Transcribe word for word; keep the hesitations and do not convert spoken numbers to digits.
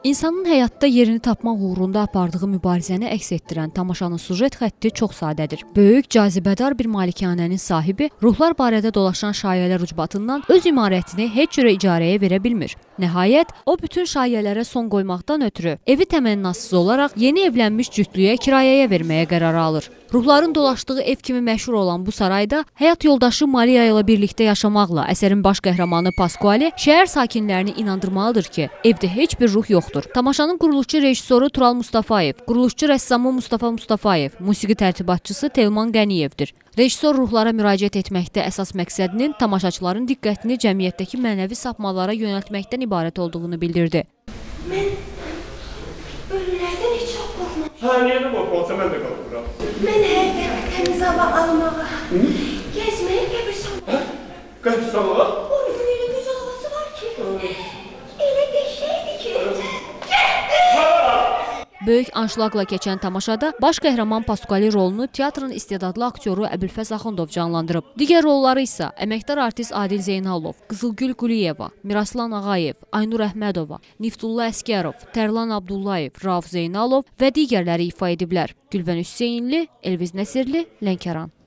İnsanın həyatda yerini tapmaq uğrunda apardığı mübarizəni əks etdirən tamaşanın sujet xətti çox sadədir. Böyük, cazibədar bir malikanənin sahibi ruhlar barədə dolaşan şayələr ucbatından öz imarətini heç cürə icarəyə verə bilmir. Nəhayət, o bütün şayələrə son qoymaqdan ötürü evi təmənnasız olaraq yeni evlənmiş cütlüyə kirayəyə verməyə qərar alır. Ruhların dolaşdığı ev kimi məşhur olan bu sarayda həyat yoldaşı Maria ilə birlikdə yaşamaqla əsərin baş qəhrəmanı Pasquale şəhər sakinlərini inandırmalıdır ki, evdə heç bir ruh yoxdur. Tamaşanın quruluşçu rejissoru Tural Mustafayev, quruluşçu rəssamı Mustafa Mustafayev, musiqi tərtibatçısı Telman Qəniyevdir. Rejissor ruhlara müraciət etməkdə əsas məqsədinin tamaşaçıların diqqətini cəmiyyətdəki mənəvi sapmalara yönəltməkdən ibarət olduğunu bildirdi. Mən ölülərdən heç çox qorxmam. Hə, niyə də qorxmalsa, mən də qorxuram. Mən hərdən təmiz hava almağa, gəzməyə qəbirstanlığa. Hə? Qəbirstanlığa? Onun elə gözəl havası var ki, elə qəşəngdir ki. Böyük anşlaqla keçən tamaşada baş qəhrəman Pasquale rolunu teatrın istedadlı aktyoru Əbülfəz Axundov canlandırıb. Digər rolları isə əməkdar artist Adil Zeynalov, Qızılgül Quliyeva, Miraslan Ağayev, Aynur Əhmədova, Niftullah Əskərov, Tərlan Abdullayev, Rauf Zeynalov və digərləri ifa ediblər. Gülbən Hüseynli, Elviz Nəsirli, Lənkəran.